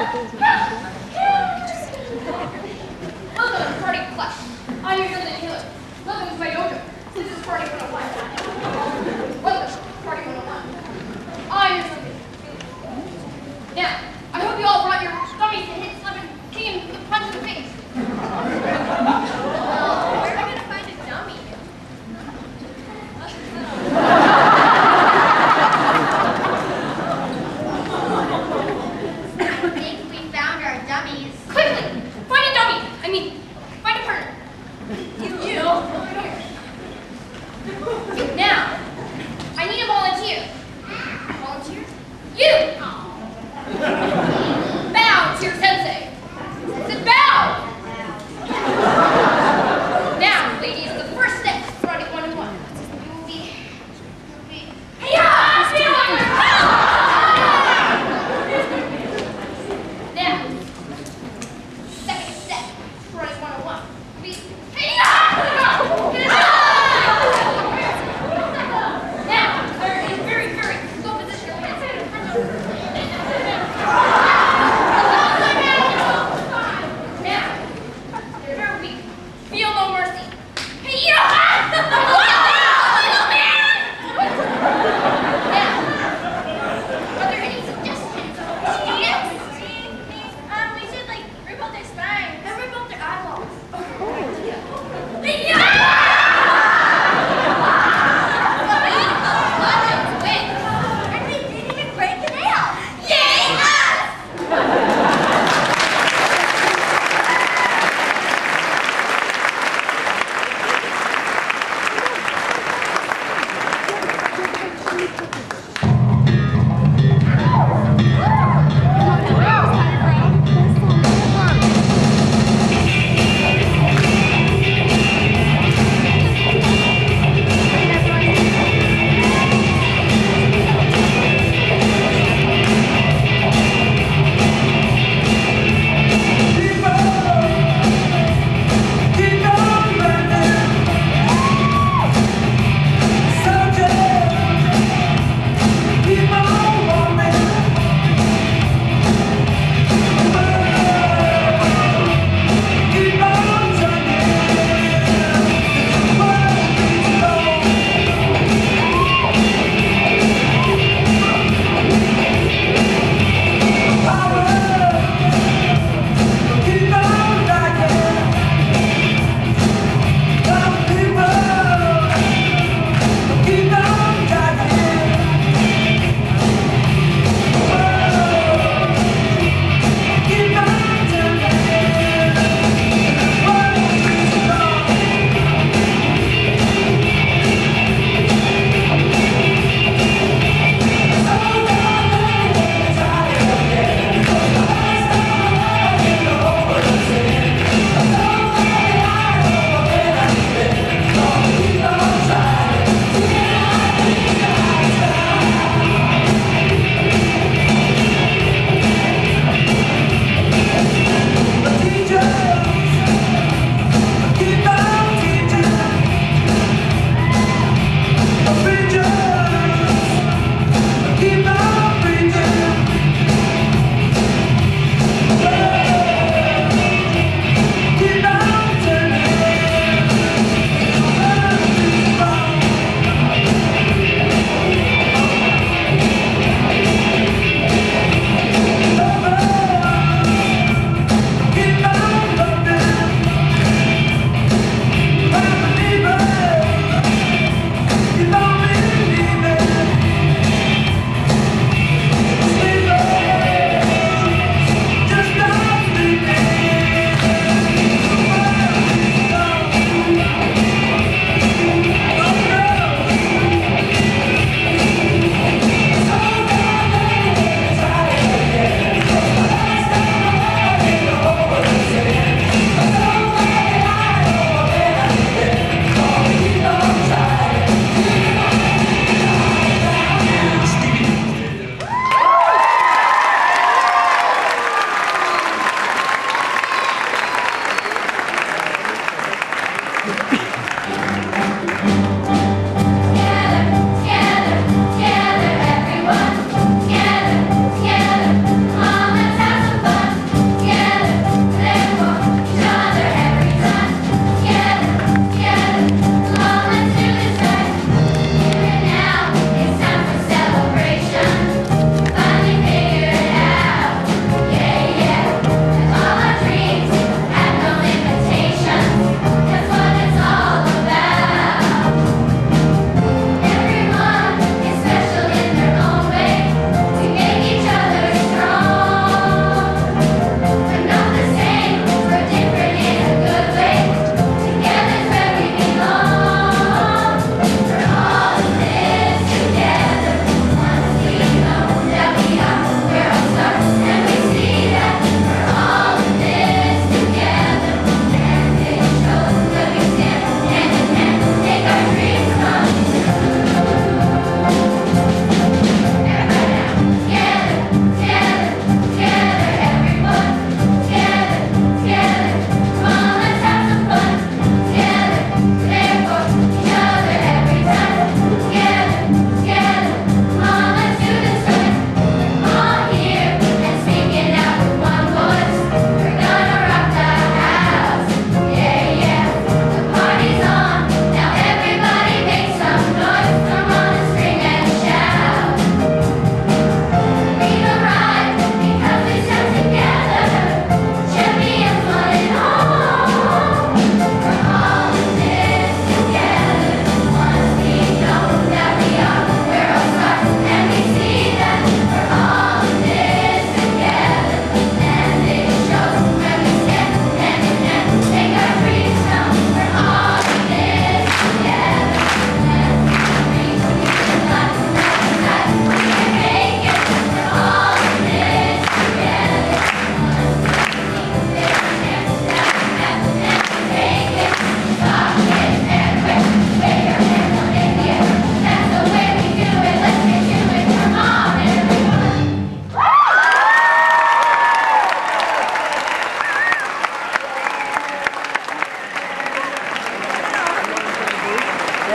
Welcome to Party Clutch. I'm your Golden Healer. Welcome to my dojo. This is Party 101. Welcome to Party 101. I'm your Golden Healer. Now, I hope you all brought your dummies to hit Slip and kick him with a punch in the face. Well, where am I going to find a dummy? I think we found our dummies. Quickly, find a dummy. I mean, find a partner. You. Come here.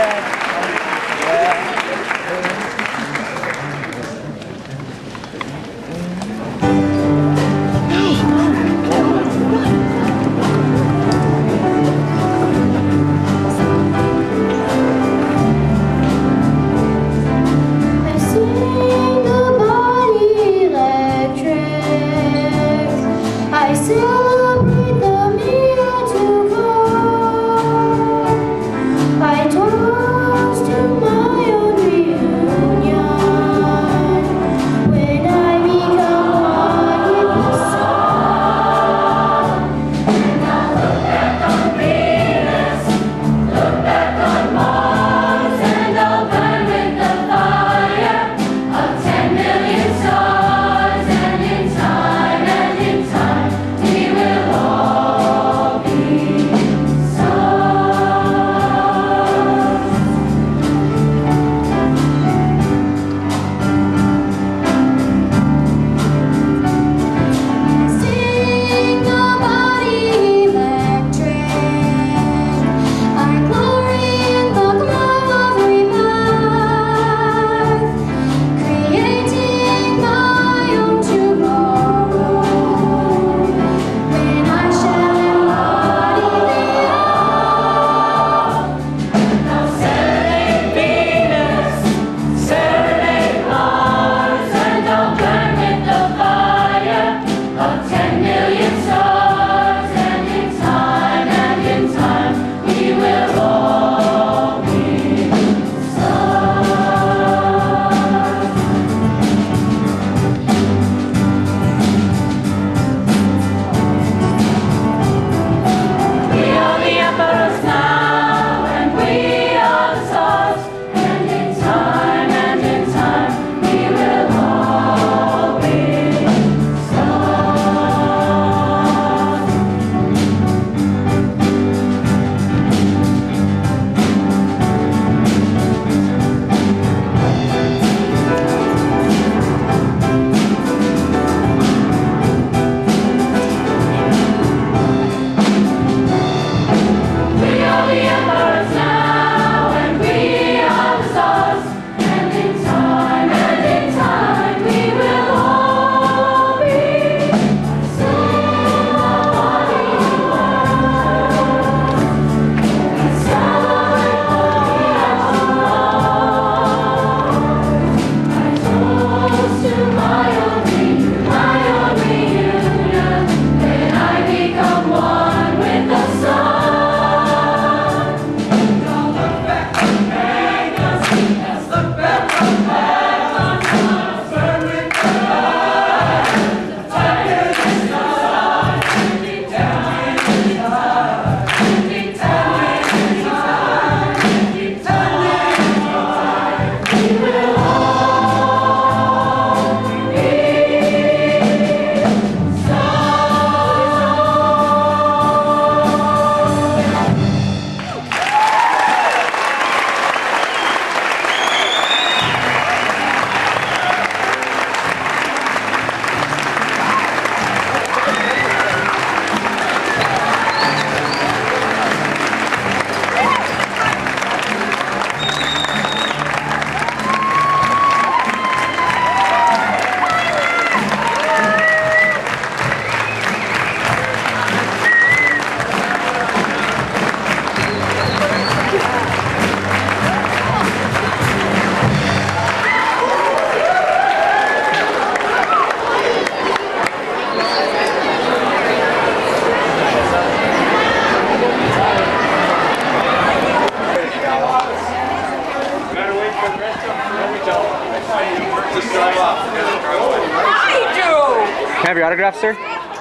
Can I have your autograph, sir?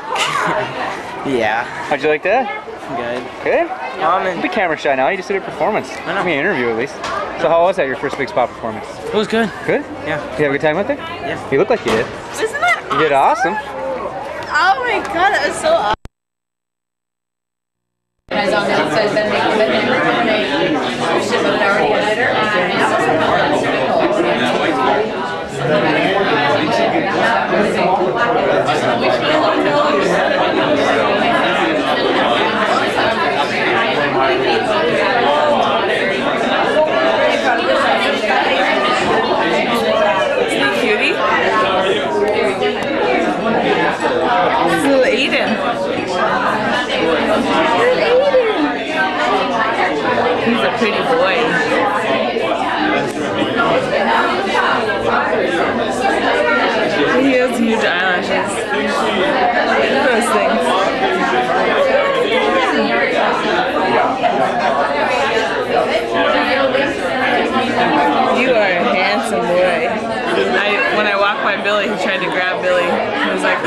Yeah. How'd you like that? Good. Good? Don't be camera shy now. You just did a performance. I know. Give me an interview at least. So how was that, your first Big Spot performance? It was good. Good? Yeah. You have a good time with it? Yeah. You look like you did. Isn't that You did awesome. Oh my god, that was so awesome. boy. He has huge eyelashes. Those things. You are a handsome boy. When I walked by Billy, he tried to grab Billy. He was like,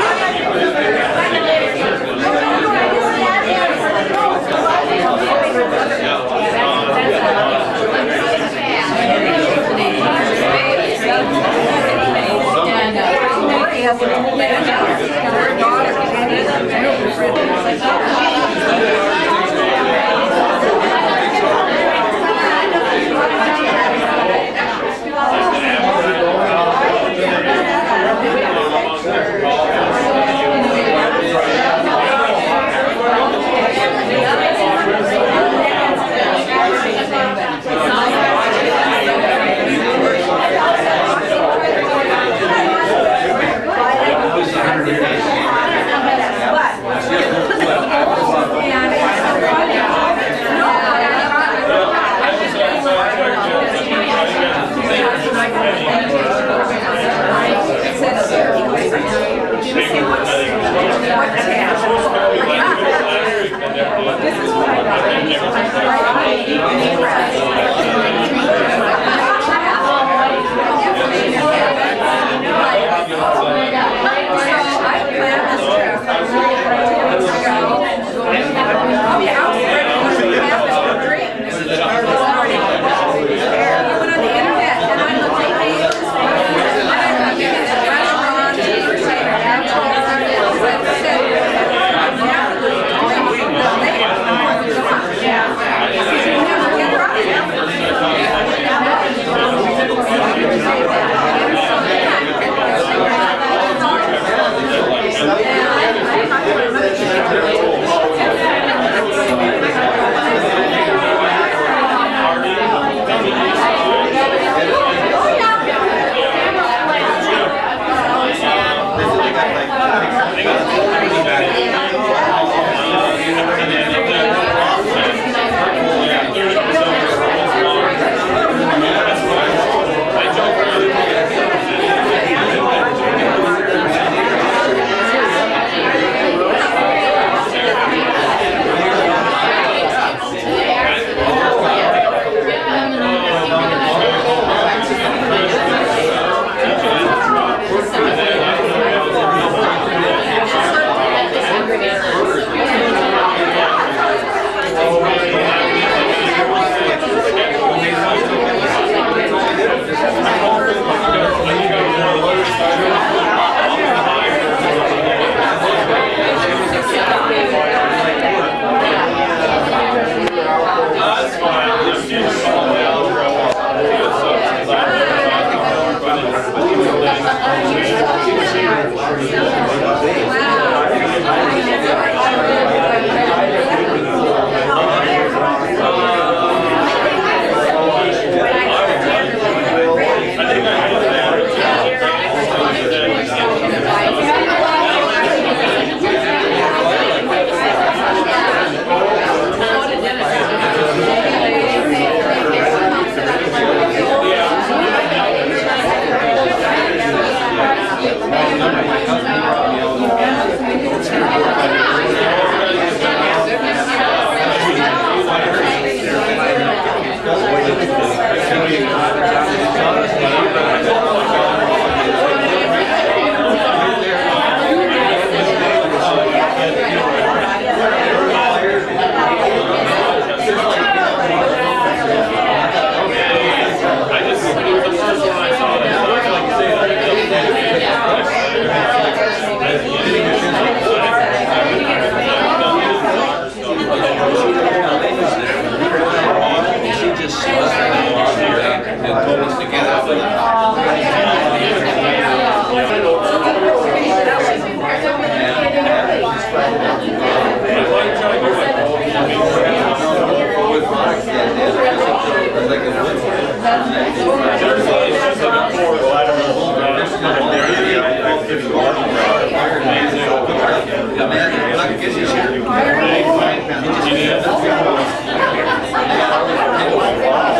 Wow.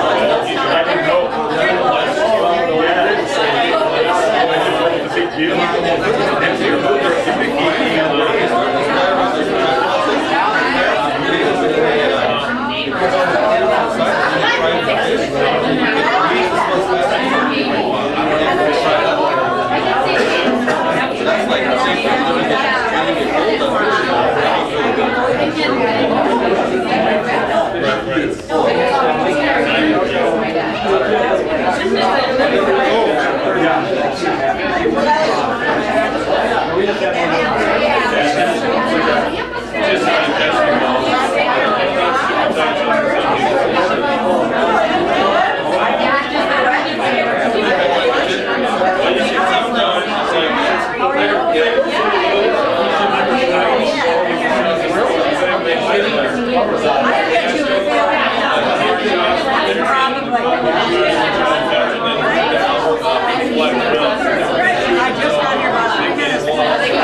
just got here about 3 minutes ago.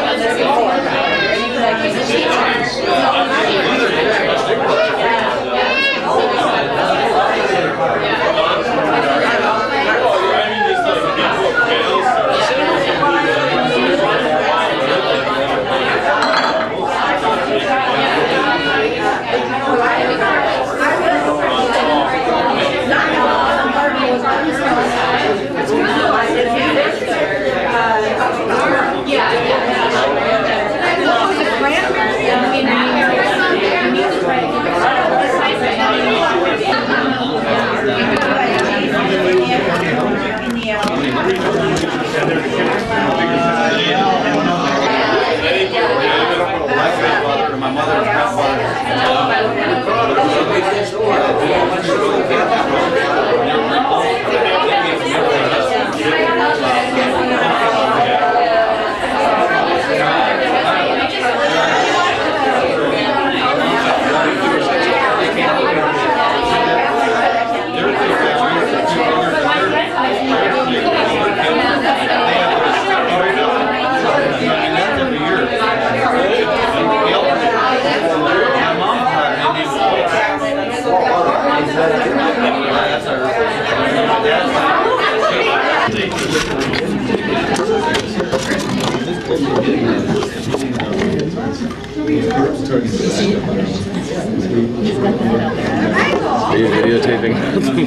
Are you videotaping?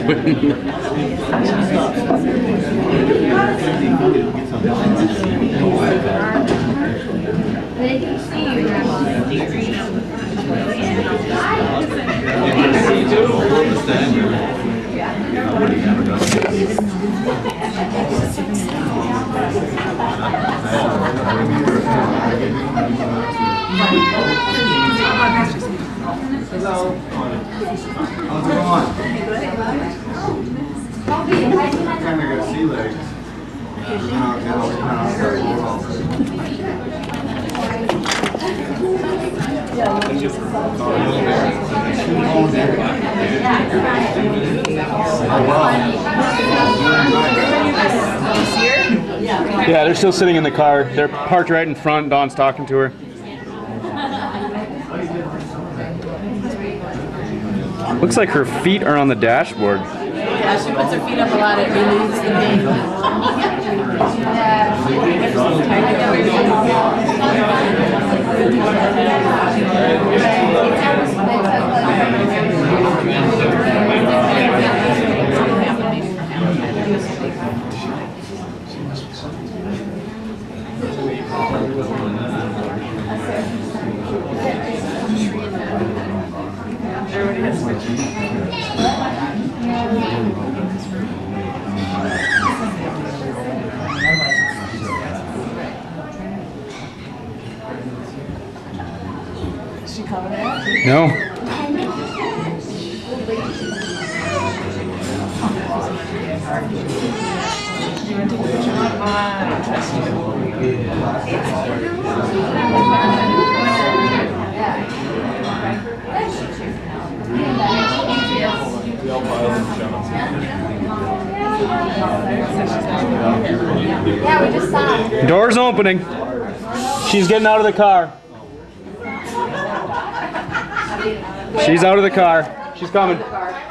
They can see you, Grandma. Kind of got sea legs. Yeah, they're still sitting in the car. They're parked right in front. Dawn's talking to her. Looks like her feet are on the dashboard. Yeah, she puts her feet up a lot. It relieves the pain. Is she coming in? No. Yeah, we just saw it. Door's opening. She's getting out of the car. She's out of the car. She's coming.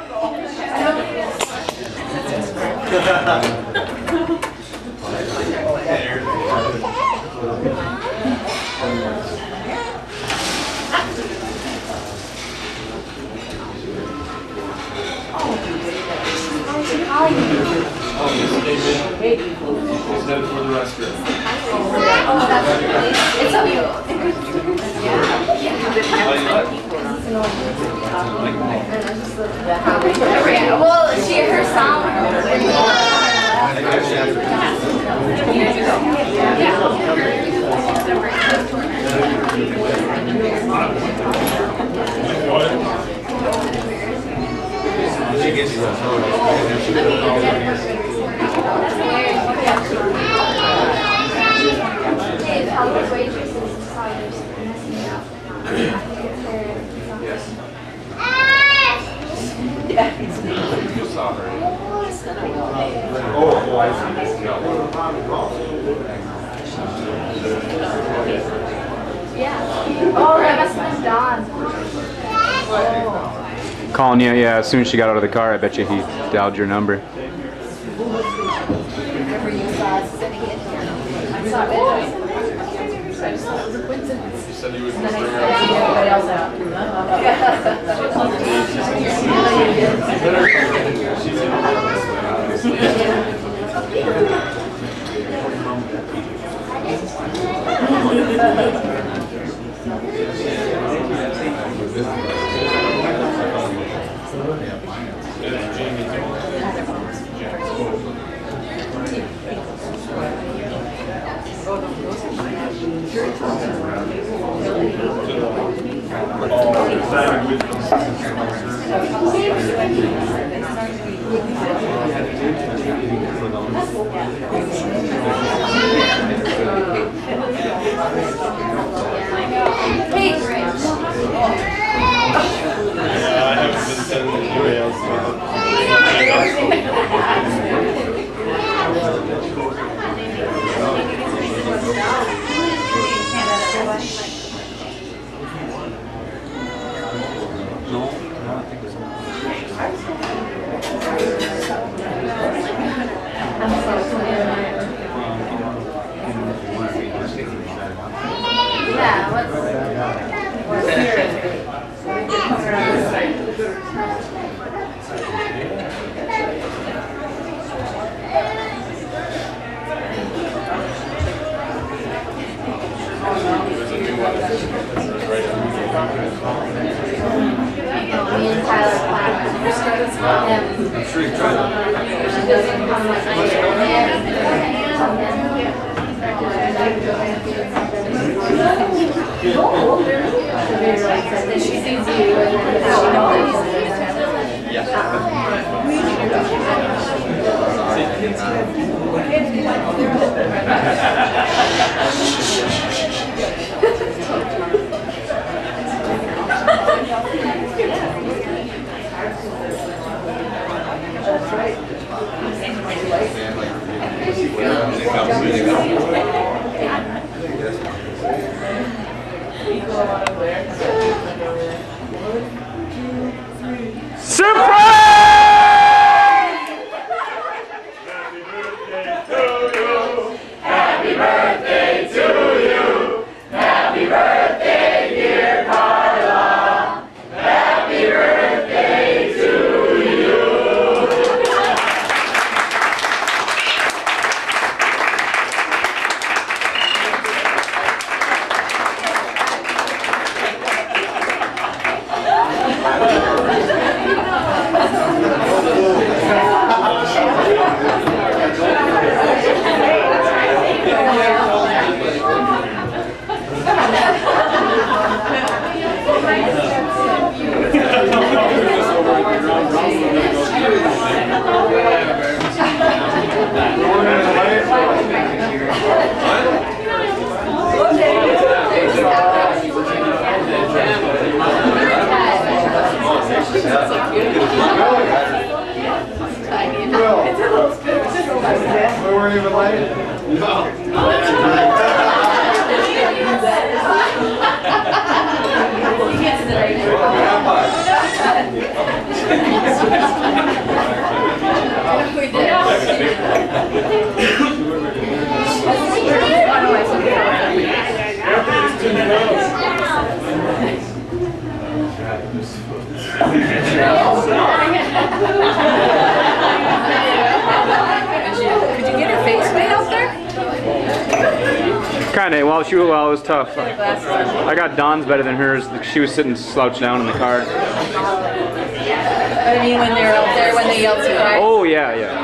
It's so cute. Well, she her sound. Oh, I see. Oh, that must have been Dawn. Calling you, yeah, as soon as she got out of the car, I bet you he dialed your number. Remember you saw us sitting in here. I saw it. I just thought it was a coincidence. You said he was And then I see everybody else out. We weren't even late. Could you get her face way out there? Kinda, well, it was tough. I got Dawn's better than hers. She was sitting slouched down in the car. But I mean, when they're out there, when they yell surprise. Oh, yeah, yeah.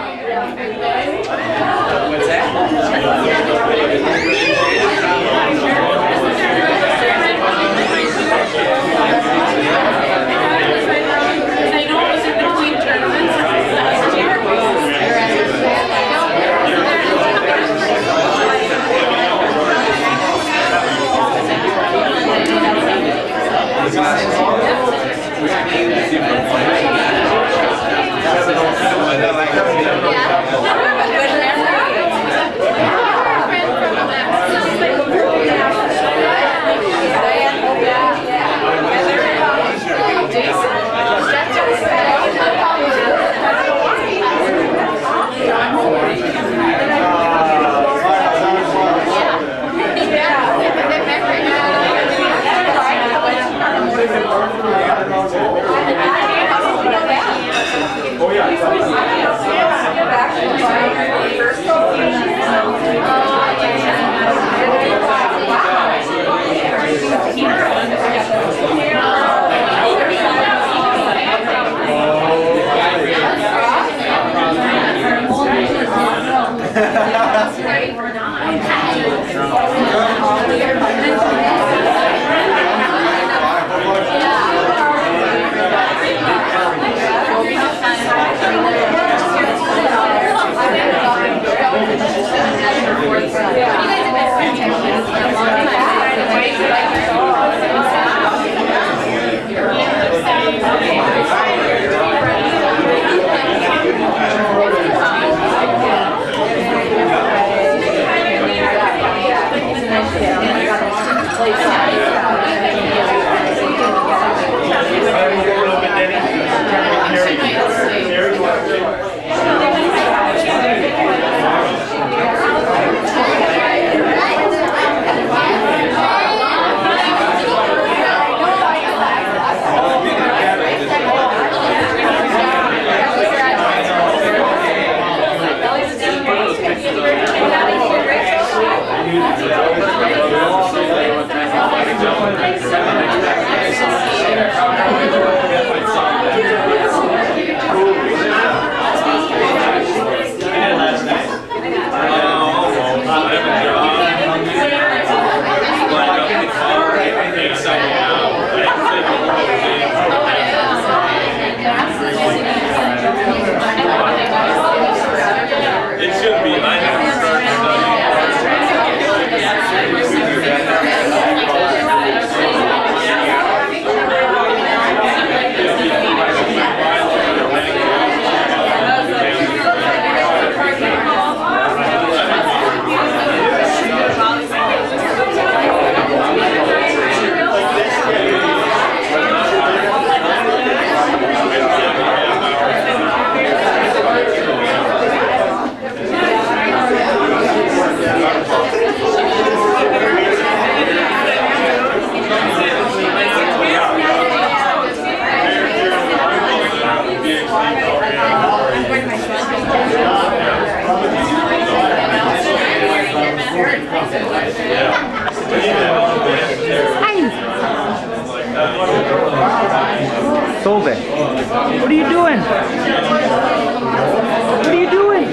What's that? I know it was in between tournaments last year. Yeah. Solve, what are you doing? What are you doing?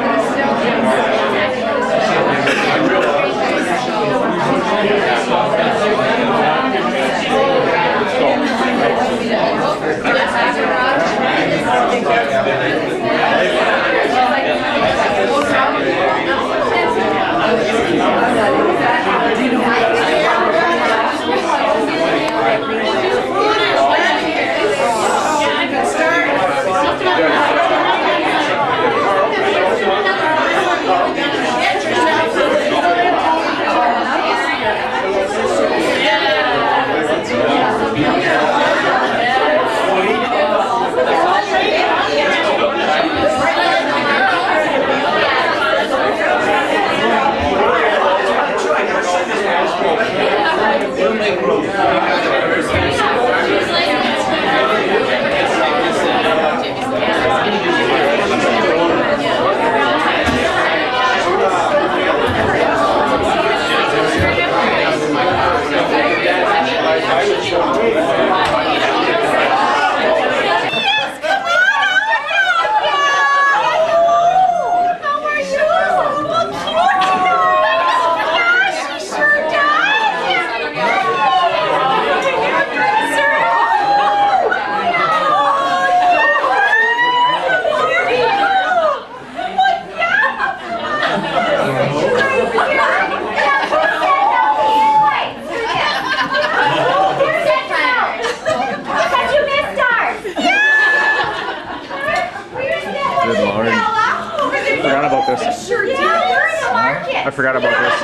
I forgot about this.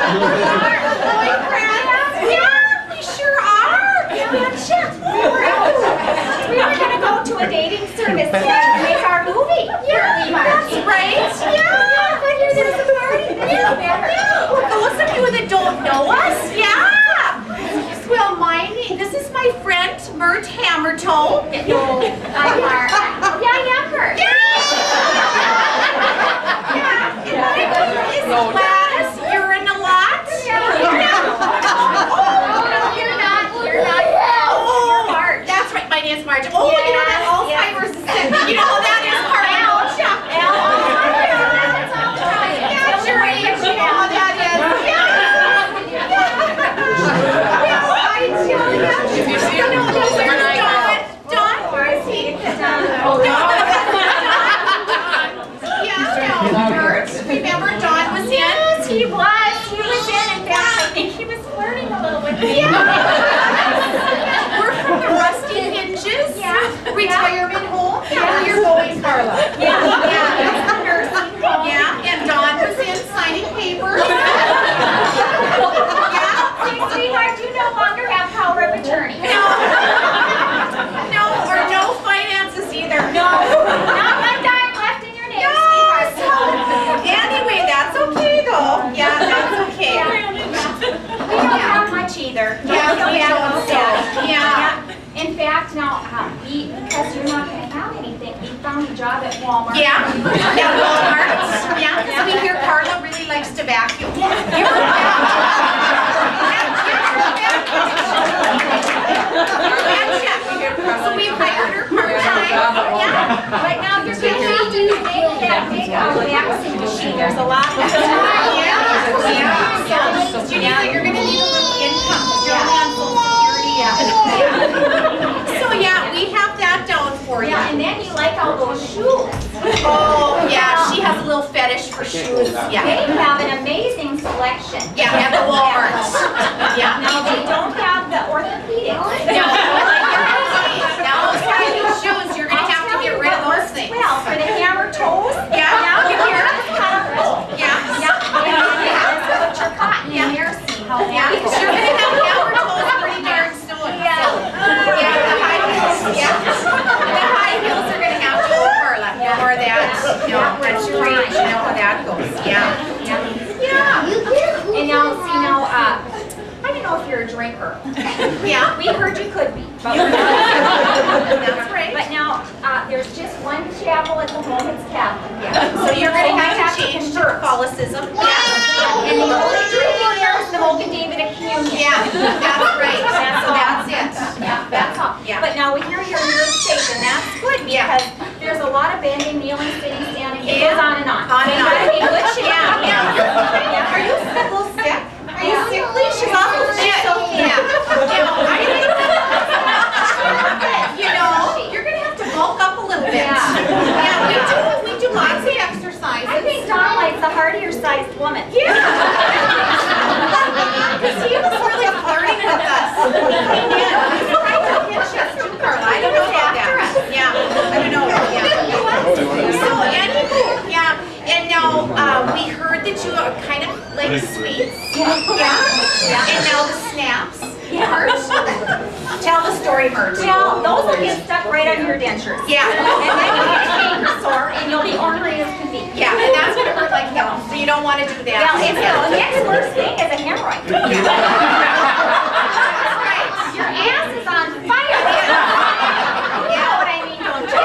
Yeah, we sure are. We were going to go to a dating service to make our movie. Yeah, that's right. Yeah, but here's there's a party. Yeah. Well, those of you that don't know us, yeah. Well, this is my friend, Mert Hammertone. No, I'm Mert. Yeah, I am Mert. Yeah. Is Gladys urine a lot? You're not. Oh, Marge. That's right, my name's Marge. Oh, yeah, you know that Alzheimer's is sick. You know that is part of fact, now, because you're not going to have anything, we found a job at Walmart. Yeah, at Walmart. Yeah, so we hear Carla really likes to vacuum. So we've hired her part-time. Yeah. But now you're going to have to make that big vacuum machine. There's a lot of So you're going to need a little income because you're only on Social Security. So yeah, we have that down for you. Yeah, and then you like all those shoes. Oh yeah, she has a little fetish for shoes. Yeah. They have an amazing selection. Yeah, at the Walmart. Yeah. Now they don't have the orthopedics. No. Now those kind of shoes, you're going to have to get rid of those things. Well, for the hammer toes. Yeah. Now you hear it's comfortable. Yeah. Yeah. Let's put your cotton in there. See how Yeah. that You're going to have hammer toes pretty darn soon. Yeah. Yeah. The high heels. Yeah. The high heels are going to have to go, Carla. No more of that. No, that's your age. You know how that goes. Yeah. Yeah. And now, see now, I don't know if you're a drinker. Yeah. We heard you could be. But we're not. That's right. But now, there's just one chapel at the moment, it's Catholic. Yeah. So you're going to have to change to Catholicism. Yeah. And the only drinking here is the Mogan David at communion. Yeah. That's right. That's it. Yeah, that's all. Yeah. But now we hear your nerves shake, and that's good because there's a lot of bending, kneeling, sitting, standing. It goes on and on. On and You on. gotta be good shape. Yeah. Are you a little sick? Are you sickly? She's awful sick. Yeah. You know, you're going to have to bulk up a little bit. Yeah, we do lots of exercises. I think Don likes a heartier sized woman. Yeah. Because he was really flirting with us. He's trying to pitch us too, Carla. I don't know about that. Yeah. I don't know. Yeah. So, anywho, yeah. And now, we heard that you are kind of like sweets. Yeah. And now the snaps. Mert. Tell the story, Mert. Well, those will get stuck right on your dentures. Yeah. And then you'll get pain sore and you'll be ornery as can be. Yeah, and that's going to hurt like hell. So you don't want to do that. Well, it's the next worst thing is a hemorrhoid. Yeah. That's right. Your ass is on fire. You know what I mean, don't you?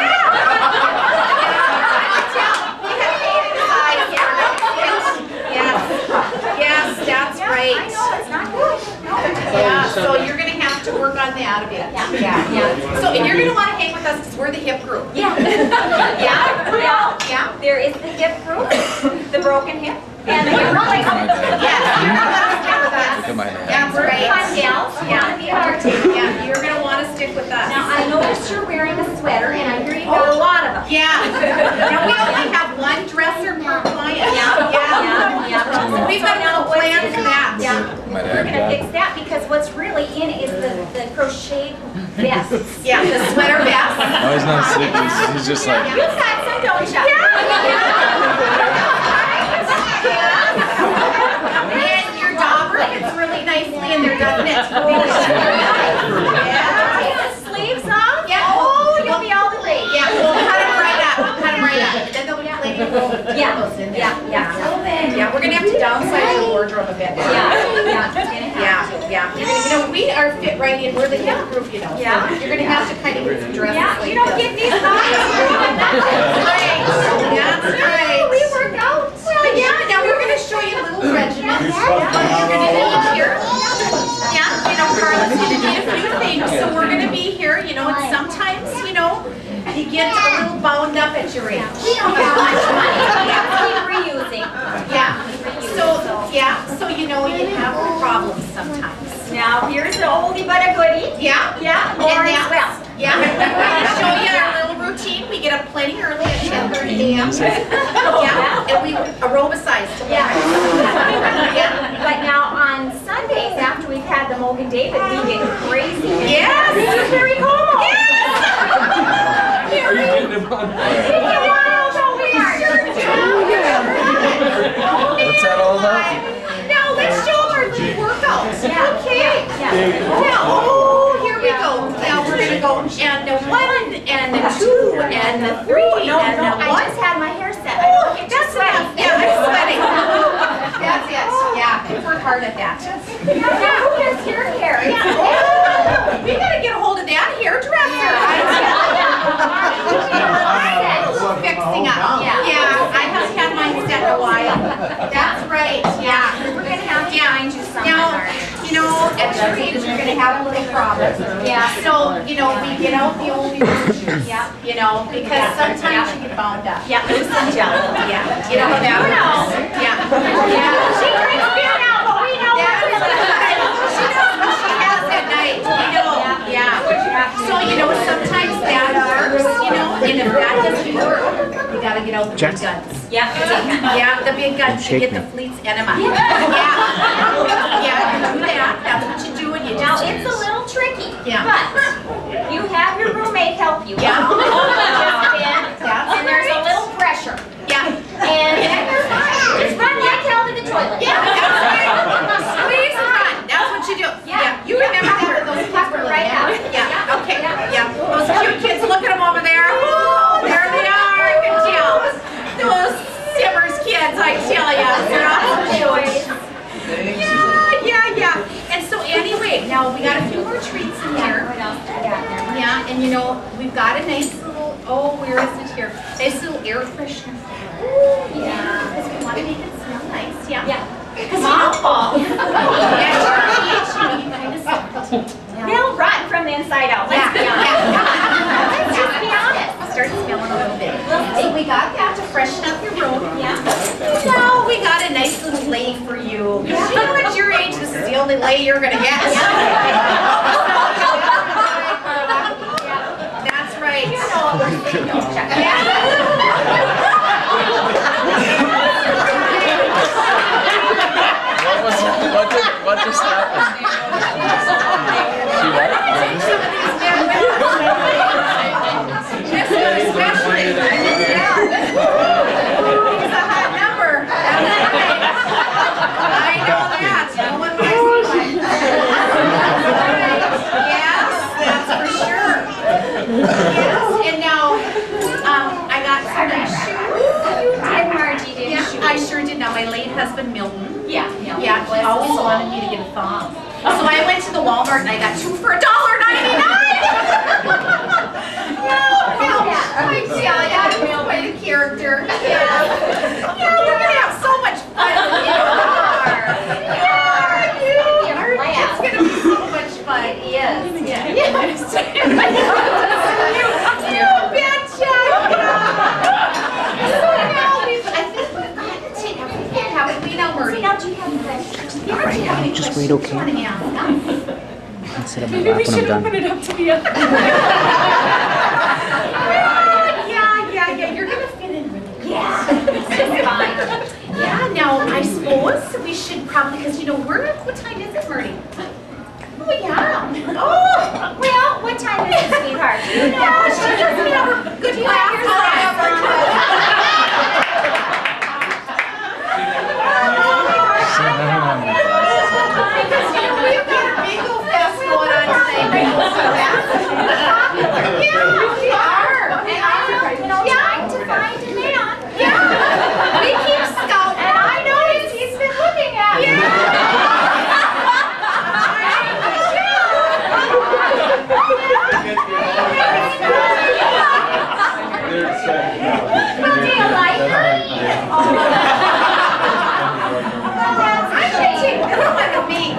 Yes, that's right. I know, it's not good. No. Yeah, so you're going to have to work on that a bit. Yeah. So, and you're going to want to hang with us because we're the hip group. Yeah. Yeah. There is the hip group, the broken hip, and the hip replacement. Yes, you're going to want to stick with us. Look at my hand. That's right. Fun gals. Yeah, you're going to want to stick with us. Now, I noticed you're wearing a sweater, and I hear you got a lot of them. Yeah. Now, we only have one dresser per client. Yeah. So we've got a little plan for that. Yeah. My We're dad going to got fix that because what's really in is the crocheted vests. Yeah, the sweater vest. No, he's not sick. He's just like. You've got some, don't you? And your dauber fits really nicely in there, doesn't it? Yeah. Sleeves on? Yeah. Oh, you'll be all the rage. Yeah, we'll cut them right up. Then they'll be playing Yeah, we're going to have to downsize your wardrobe a bit. Yeah. You know, we are fit right in. We're the hip group, you know. So you're going to have to kind of get some dresses like You don't this. get these thoughts. That's right. We work out. But yeah, now we're going to show you a little regimen. What you're going to need here. Yeah, you know, Carla's going to need a few things. So we're going to be here, you know, and sometimes, you know, you get a little bound up at your age. We don't have much money. Keep reusing. So you know, you have problems sometimes. Now, here's the oldie but a goodie. Yeah. More And as well. Yeah, we're going to show you our little routine. We get up plenty early at 10:30 a.m. Yeah, and we aerobicize tomorrow. Yeah. But now on Sundays, after we've had the Mogan David, we get crazy. Yes. It's very cool. Yes. Here we What's that all about? Now let's show them our little workouts. Yeah. Okay. Now, here we go. Now we're gonna go and the 1 and the 2 and the 3 and the 1. I just had my hair set. That's enough. Yeah, I'm sweating. That's it. Yeah, we work hard at that. Who has your hair? Yeah. Oh, we gotta get a hold of that hairdresser. in a while. That's right, yeah. We're gonna have to find you something, Now, Marty. you know, at your age, you're gonna have a little problem. Yeah. So, you know, we get out the old shoes. Yeah. You know, because sometimes you get bound up. Yeah, loose and jello. Yeah. You know how that works? Yeah. Yeah. She drinks beer now, but we know That's we're really right. She knows what she has that night. We know. Yeah. So, you know, sometimes that works, you know, and if that doesn't work, you gotta get out the big guns. Yeah. Yeah, the big guns to get the fleet's enema. Yeah. Yeah, you do that. That's what you do, and you Now, just. it's a little tricky, Yeah. but you have your roommate help you. Yeah. And there's a little pressure. Yeah. And you're fine. Just run like hell to the toilet. Yeah, that's right. Squeeze and run. That's what you do. Yeah. You remember having those pepper right out. Yeah. Okay. Yeah. Those cute kids, look at them over there. Oh, there they are. I can tell. Those Simmers kids, I tell you. They're awesome boys. Yeah. And so anyway, now we got a few more treats in here. What else do we got there? Yeah, and you know, we've got a nice little, where is it here? Nice little air freshener. Ooh, yeah, because we want to make it smell nice, yeah. Yeah. Because you know, at your age, you kind of start. They'll run from the inside out. Let's be honest. Let's just be honest. Start smelling a little bit. So we got that to freshen up your room. Yeah. So we got a nice little lei for you. You know, at your age, this is the only lei you're going to get. That's right. You know what we're saying. Don't check it out. What just happened? She what? Take some of these men with us. This one especially. Yeah. He's a hot number. I know that. No one likes me. Yes, that's for sure. Yes, and now I got some nice shoes. And Margie did Yeah, shoes. I sure did. Now my late husband Milton. Yeah. Yeah, he always wanted me to get a thong. So I went to the Walmart and I got two for $1.99. I tell ya, quite a character. Yeah, we're gonna have so much fun when we are. It's gonna be so much fun. It is. Yeah. Yes. You betcha. So now I think we've got to take everything, haven't we now, Murray? Now, do you have any questions? Yeah, do you have any just questions wait, okay? you want to ask? I'll sit on my lap when I'm done. it up to the other. Yeah, you're gonna fit in really good. Yeah. It's fine. Yeah, now I suppose we should probably, because you know, what time is it, Murray? Oh, yeah. Oh, Well, what time is it, sweetheart? Do you know? yeah, she doesn't have her good Because, you know, we've got a big old fest going on tonight. Yeah, we are. And I'm trying to find a man. Yeah. We keep scouting. And I noticed he's been looking at me. Well, do you like her? I should take another one of me.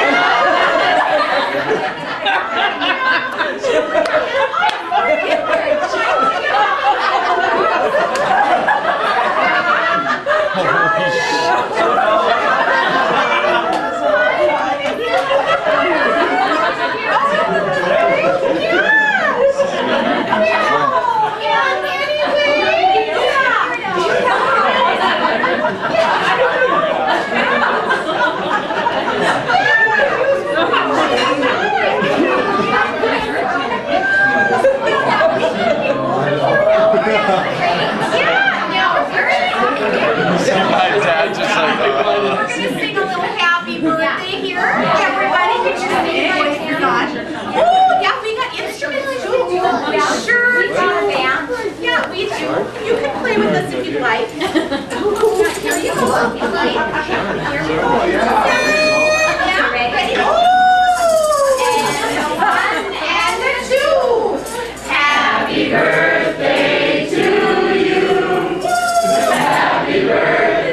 My dad just like, We're going to sing a little happy birthday here. Everybody, get your singing voices on. Oh, yeah, we got instruments too. We sure do. Yeah, we do. You can play with us if you'd like. Here you go. Here we go. Yeah, ready? Oh! And 1 and 2. Happy birthday to you. Happy birthday.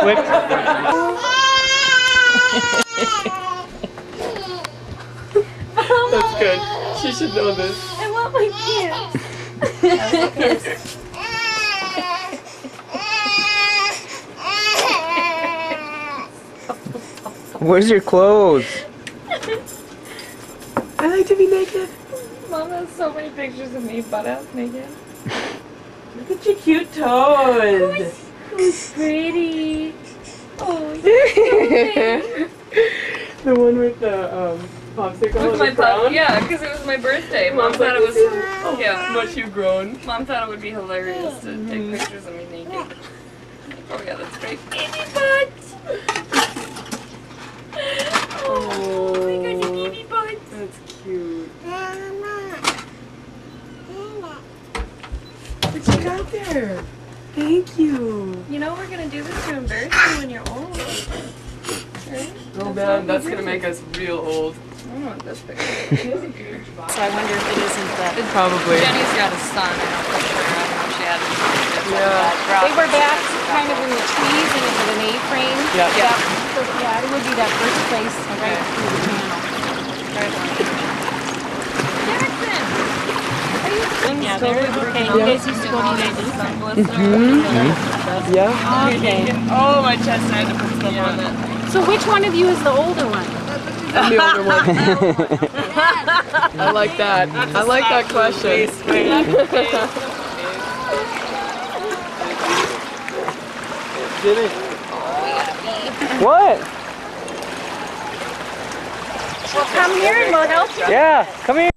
quick. That's good. She should know this. I want my kiss. Where's your clothes? I like to be naked. Mom has so many pictures of me butt-ass naked. Look at your cute toes. Who's pretty? Oh, The one with the popsicle With my pup, yeah, because it was my birthday. Mom thought it was, yeah. much you've grown. Mom thought it would be hilarious to take pictures of me naked. Oh yeah, that's great. Baby butt. Oh my God, your baby butt. That's cute. What you got there? Thank you. You know we're gonna do this to embarrass you when you're old. Right? Oh man, that's gonna make us real old. I don't want this picture. So I wonder if it isn't that. Probably. Jenny's got a son. I don't think I don't know if she had a son. They were back kind of in the trees and into an A-frame. Yeah. Yeah. So, yeah, it would be that first place right through the channel. Yeah, they're okay. You guys used to go to United. Yeah. Okay. Oh, my chest, I had to put stuff on it. So which one of you is the older one? The older one. I like that. I like that question. What? Well, come here and we'll help you. Yeah, come here.